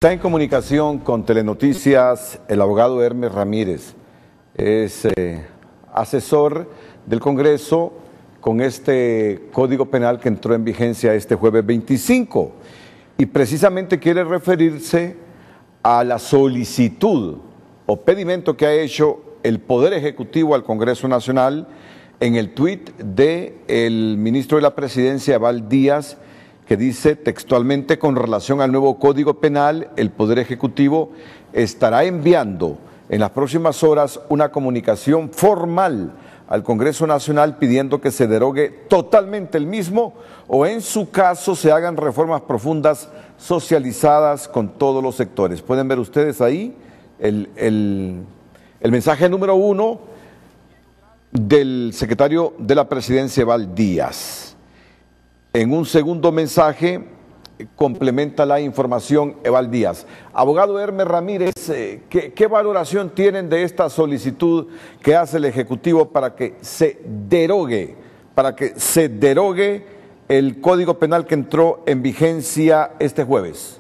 Está en comunicación con Telenoticias el abogado Hermes Ramírez. Es asesor del Congreso con este Código Penal que entró en vigencia este jueves 25 y precisamente quiere referirse a la solicitud o pedimento que ha hecho el Poder Ejecutivo al Congreso Nacional en el tuit del ministro de la Presidencia, Eval Díaz, que dice textualmente: con relación al nuevo Código Penal, el Poder Ejecutivo estará enviando en las próximas horas una comunicación formal al Congreso Nacional pidiendo que se derogue totalmente el mismo o en su caso se hagan reformas profundas socializadas con todos los sectores. Pueden ver ustedes ahí el mensaje número 1 del secretario de la Presidencia, Eval Díaz. En un segundo mensaje complementa la información Eval Díaz. Abogado Hermes Ramírez, ¿qué valoración tienen de esta solicitud que hace el Ejecutivo para que se derogue el Código Penal que entró en vigencia este jueves?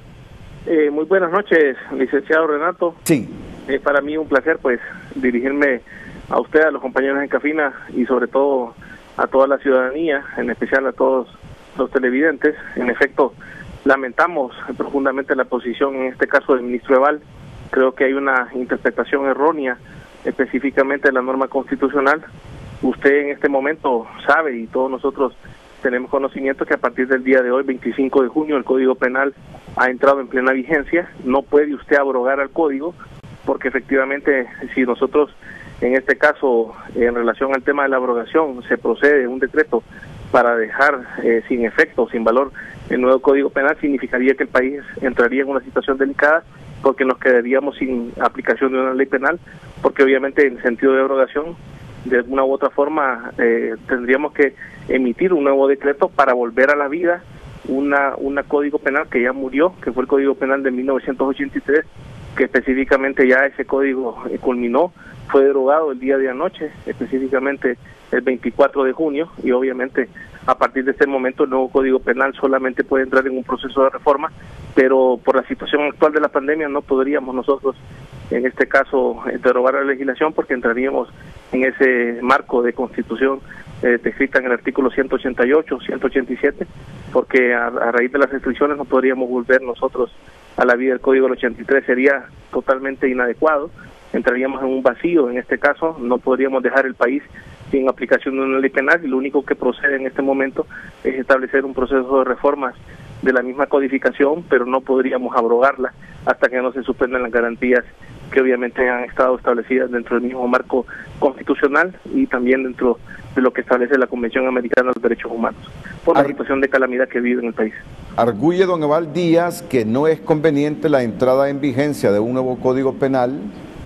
Muy buenas noches, licenciado Renato. Sí. Para mí un placer pues dirigirme a usted, a los compañeros en cabina y sobre todo a toda la ciudadanía, en especial a todos los televidentes. En efecto, lamentamos profundamente la posición en este caso del ministro Eval. Creo que hay una interpretación errónea específicamente de la norma constitucional. Usted en este momento sabe, y todos nosotros tenemos conocimiento, que a partir del día de hoy, 25 de junio, el Código Penal ha entrado en plena vigencia. No puede usted abrogar al Código, porque efectivamente si nosotros en este caso, en relación al tema de la abrogación, se procede un decreto para dejar sin efecto, sin valor, el nuevo Código Penal, significaría que el país entraría en una situación delicada, porque nos quedaríamos sin aplicación de una ley penal, porque obviamente en sentido de abrogación, de alguna u otra forma, tendríamos que emitir un nuevo decreto para volver a la vida una Código Penal que ya murió, que fue el Código Penal de 1983, que específicamente ya ese código culminó, fue derogado el día de anoche, específicamente el 24 de junio, y obviamente a partir de este momento el nuevo Código Penal solamente puede entrar en un proceso de reforma, pero por la situación actual de la pandemia no podríamos nosotros en este caso derogar la legislación, porque entraríamos en ese marco de constitución descrita en el artículo 188, 187, porque a raíz de las restricciones no podríamos volver nosotros a la vida del Código del 83, sería totalmente inadecuado, entraríamos en un vacío en este caso, no podríamos dejar el país sin aplicación de una ley penal, y lo único que procede en este momento es establecer un proceso de reformas de la misma codificación, pero no podríamos abrogarla hasta que no se suspendan las garantías que obviamente han estado establecidas dentro del mismo marco constitucional y también dentro de lo que establece la Convención Americana de los Derechos Humanos, por la situación de calamidad que vive en el país. Arguye don Eval Díaz que no es conveniente la entrada en vigencia de un nuevo Código Penal.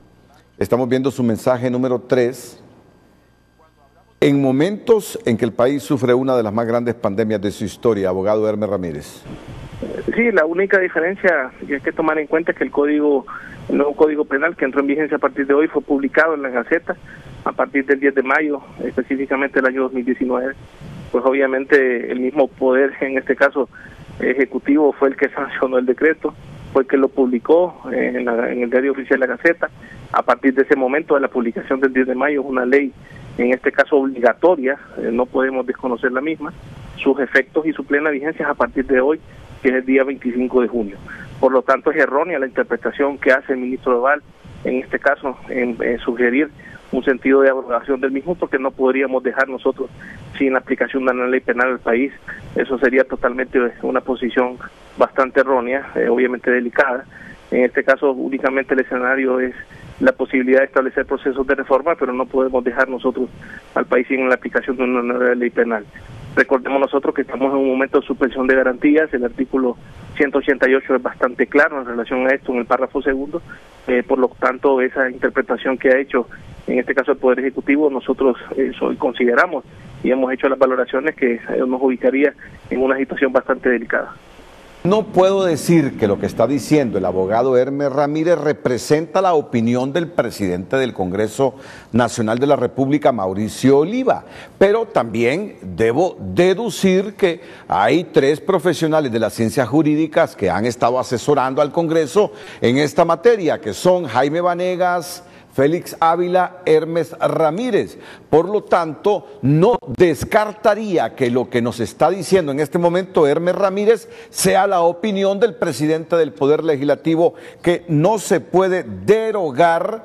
Estamos viendo su mensaje número 3. En momentos en que el país sufre una de las más grandes pandemias de su historia, abogado Hermes Ramírez. Sí, la única diferencia que hay que tomar en cuenta es que el nuevo Código Penal que entró en vigencia a partir de hoy fue publicado en la Gaceta a partir del 10 de mayo, específicamente el año 2019. Pues obviamente el mismo poder, en este caso ejecutivo, fue el que sancionó el decreto, fue el que lo publicó en el diario oficial de la Gaceta. A partir de ese momento, de la publicación del 10 de mayo, es una ley, en este caso obligatoria, no podemos desconocer la misma, sus efectos y su plena vigencia es a partir de hoy, que es el día 25 de junio. Por lo tanto, es errónea la interpretación que hace el ministro Eval, en este caso, en sugerir un sentido de abrogación del mismo, porque no podríamos dejar nosotros sin aplicación de una ley penal al país. Eso sería totalmente una posición bastante errónea, obviamente delicada. En este caso, únicamente el escenario es la posibilidad de establecer procesos de reforma, pero no podemos dejar nosotros al país sin la aplicación de una nueva ley penal. Recordemos nosotros que estamos en un momento de suspensión de garantías. El artículo 188 es bastante claro en relación a esto en el párrafo segundo, por lo tanto esa interpretación que ha hecho en este caso el Poder Ejecutivo, nosotros consideramos y hemos hecho las valoraciones que nos ubicaría en una situación bastante delicada. No puedo decir que lo que está diciendo el abogado Hermes Ramírez representa la opinión del presidente del Congreso Nacional de la República, Mauricio Oliva, pero también debo deducir que hay 3 profesionales de las ciencias jurídicas que han estado asesorando al Congreso en esta materia, que son Jaime Vanegas, Félix Ávila, Hermes Ramírez. Por lo tanto, no descartaría que lo que nos está diciendo en este momento Hermes Ramírez sea la opinión del presidente del Poder Legislativo, que no se puede derogar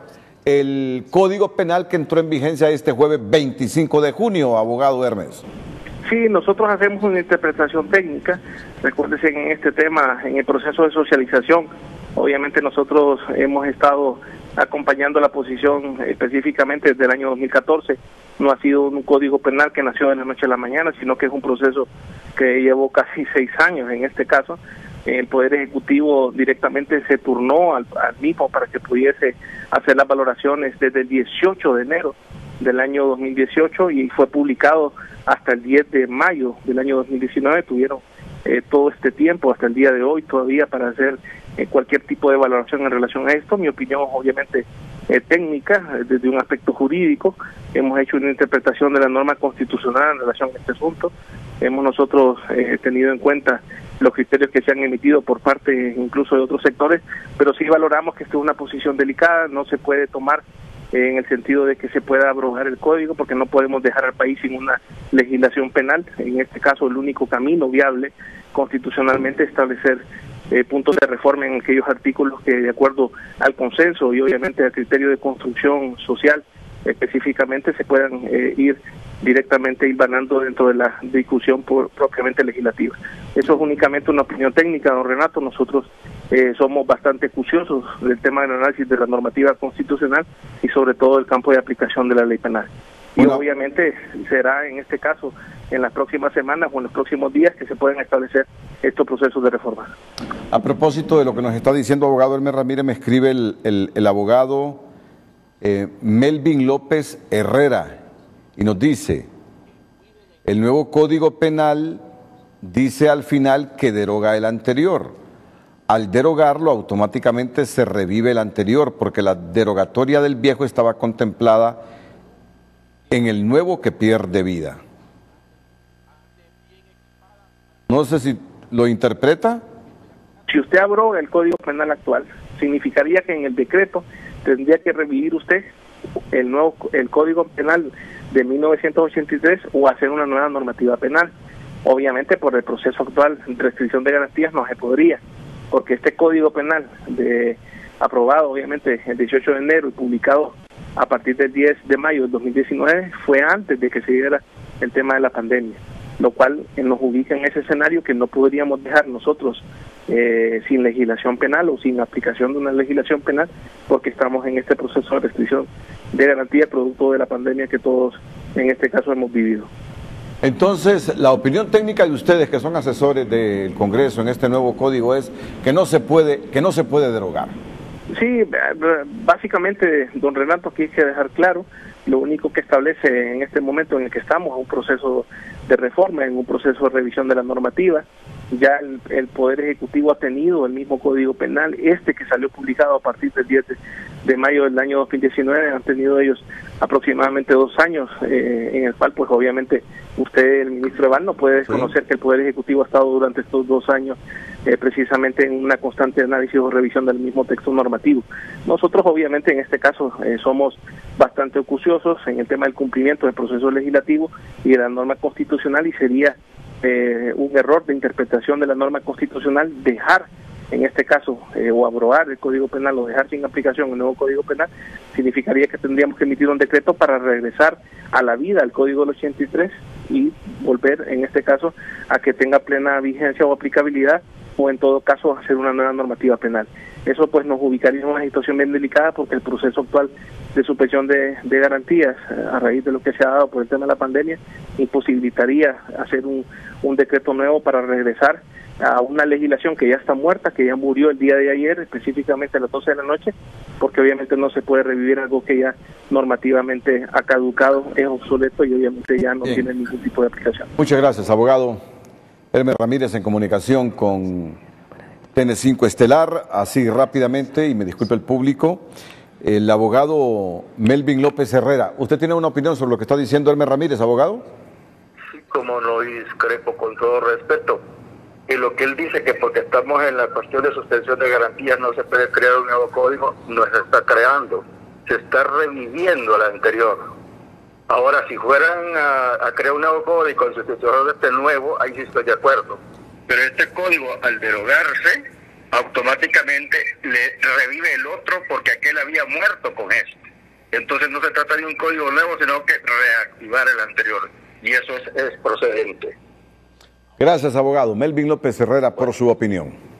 el Código Penal que entró en vigencia este jueves 25 de junio, abogado Hermes. Sí, nosotros hacemos una interpretación técnica. Recuérdese que en este tema, en el proceso de socialización, obviamente nosotros hemos estado acompañando la posición específicamente desde el año 2014. No ha sido un código penal que nació de la noche a la mañana, sino que es un proceso que llevó casi 6 años en este caso. El Poder Ejecutivo directamente se turnó al mismo para que pudiese hacer las valoraciones desde el 18 de enero del año 2018 y fue publicado hasta el 10 de mayo del año 2019. Tuvieron todo este tiempo hasta el día de hoy todavía para hacer cualquier tipo de valoración en relación a esto. Mi opinión obviamente técnica, desde un aspecto jurídico. Hemos hecho una interpretación de la norma constitucional en relación a este asunto. Hemos nosotros tenido en cuenta los criterios que se han emitido por parte incluso de otros sectores, pero sí valoramos que esta es una posición delicada. No se puede tomar en el sentido de que se pueda abrogar el código, porque no podemos dejar al país sin una legislación penal. En este caso, el único camino viable constitucionalmente es establecer puntos de reforma en aquellos artículos que, de acuerdo al consenso y obviamente al criterio de construcción social, específicamente se puedan ir directamente hilvanando dentro de la discusión propiamente legislativa. Eso es únicamente una opinión técnica, don Renato. Nosotros somos bastante acuciosos del tema del análisis de la normativa constitucional y sobre todo el campo de aplicación de la ley penal. Y obviamente será en este caso en las próximas semanas o en los próximos días que se pueden establecer estos procesos de reforma. A propósito de lo que nos está diciendo abogado Hermes Ramírez, me escribe el abogado Melvin López Herrera y nos dice: el nuevo Código Penal dice al final que deroga el anterior. Al derogarlo automáticamente se revive el anterior, porque la derogatoria del viejo estaba contemplada en el nuevo que pierde vida. No sé si lo interpreta. Si usted abroga el Código Penal actual, significaría que en el decreto tendría que revivir usted el Código Penal de 1983 o hacer una nueva normativa penal. Obviamente por el proceso actual de restricción de garantías no se podría, porque este Código Penal aprobado obviamente el 18 de enero y publicado a partir del 10 de mayo del 2019 fue antes de que se diera el tema de la pandemia, lo cual nos ubica en ese escenario que no podríamos dejar nosotros sin legislación penal o sin aplicación de una legislación penal, porque estamos en este proceso de restricción de garantía producto de la pandemia que todos en este caso hemos vivido. Entonces, la opinión técnica de ustedes, que son asesores del Congreso en este nuevo código, es que no se puede derogar. Sí, básicamente, don Renato, aquí hay que dejar claro, lo único que establece en este momento en el que estamos es un proceso de reforma, en un proceso de revisión de la normativa. Ya el Poder Ejecutivo ha tenido el mismo Código Penal, que salió publicado a partir del 10 de mayo del año 2019, han tenido ellos aproximadamente 2 años, en el cual pues obviamente usted, el ministro Eval, no puede desconocer que el Poder Ejecutivo ha estado durante estos 2 años precisamente en una constante análisis o revisión del mismo texto normativo. Nosotros obviamente en este caso somos bastante acuciosos en el tema del cumplimiento del proceso legislativo y de la norma constitucional, y sería un error de interpretación de la norma constitucional dejar en este caso o abrogar el Código Penal o dejar sin aplicación el nuevo Código Penal. Significaría que tendríamos que emitir un decreto para regresar a la vida al Código del 83 y volver en este caso a que tenga plena vigencia o aplicabilidad, o en todo caso hacer una nueva normativa penal. Eso pues nos ubicaría en una situación bien delicada, porque el proceso actual de suspensión de garantías a raíz de lo que se ha dado por el tema de la pandemia imposibilitaría hacer un decreto nuevo para regresar a una legislación que ya está muerta, que ya murió el día de ayer, específicamente a las 12 de la noche, porque obviamente no se puede revivir algo que ya normativamente ha caducado, es obsoleto y obviamente ya no tiene ningún tipo de aplicación. Muchas gracias, abogado Hermes Ramírez en comunicación con TN5 Estelar, así rápidamente, y me disculpe el público, el abogado Melvin López Herrera. ¿Usted tiene una opinión sobre lo que está diciendo Hermes Ramírez, abogado? Sí, como no, discrepo con todo respeto. Y lo que él dice que porque estamos en la cuestión de suspensión de garantías no se puede crear un nuevo código, no se está creando, se está reviviendo el anterior. Ahora, si fueran a crear un nuevo código con sustitución de este nuevo, ahí sí estoy de acuerdo. Pero este código, al derogarse, automáticamente le revive el otro porque aquel había muerto con esto. Entonces no se trata de un código nuevo, sino que reactivar el anterior. Y eso es procedente. Gracias, abogado. Melvin López Herrera, por su opinión.